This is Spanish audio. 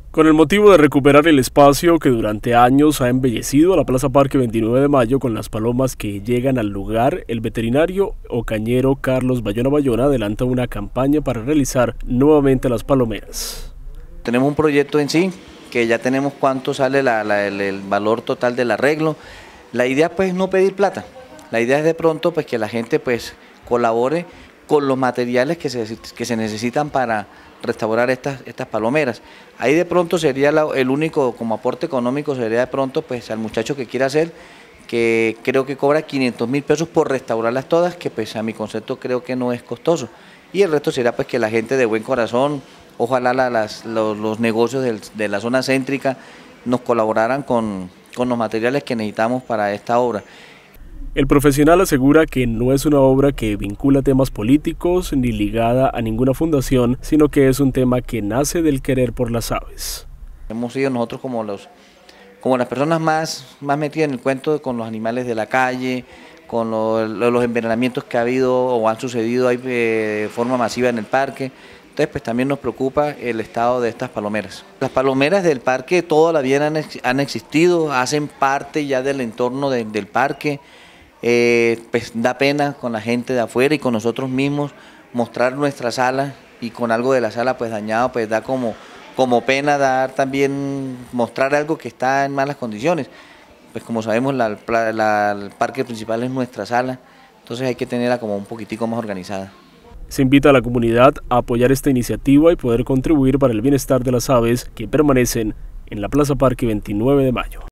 Con el motivo de recuperar el espacio que durante años ha embellecido a la Plaza Parque 29 de Mayo con las palomas que llegan al lugar, el veterinario ocañero Carlos Bayona adelanta una campaña para realizar nuevamente las palomeras. Tenemos un proyecto en sí, que ya tenemos cuánto sale el valor total del arreglo. La idea pues no pedir plata, la idea es de pronto pues que la gente pues colabore con los materiales que se necesitan para restaurar estas palomeras. Ahí de pronto sería el único como aporte económico, sería de pronto pues al muchacho que quiera hacer, que creo que cobra 500.000 pesos por restaurarlas todas, que pues a mi concepto creo que no es costoso. Y el resto sería pues que la gente de buen corazón, ojalá los negocios de la zona céntrica nos colaboraran con los materiales que necesitamos para esta obra. El profesional asegura que no es una obra que vincula temas políticos ni ligada a ninguna fundación, sino que es un tema que nace del querer por las aves. Hemos sido nosotros como las personas más metidas en el cuento con los animales de la calle, con los envenenamientos que ha habido o han sucedido ahí de forma masiva en el parque. Entonces pues también nos preocupa el estado de estas palomeras. Las palomeras del parque toda la vida han existido, hacen parte ya del entorno del parque. Pues da pena con la gente de afuera y con nosotros mismos mostrar nuestra sala, y con algo de la sala pues dañado, pues da como pena dar también mostrar algo que está en malas condiciones. Pues como sabemos el parque principal es nuestra sala, entonces hay que tenerla como un poquitico más organizada. Se invita a la comunidad a apoyar esta iniciativa y poder contribuir para el bienestar de las aves que permanecen en la Plaza Parque 29 de Mayo.